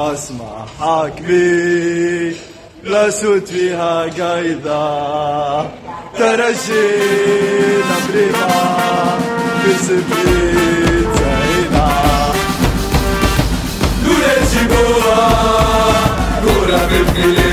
اسمع حاكمي لا سود فيها قايدة ترجينا بريمة في سبيل زينا نور الجبوة نور بالفيل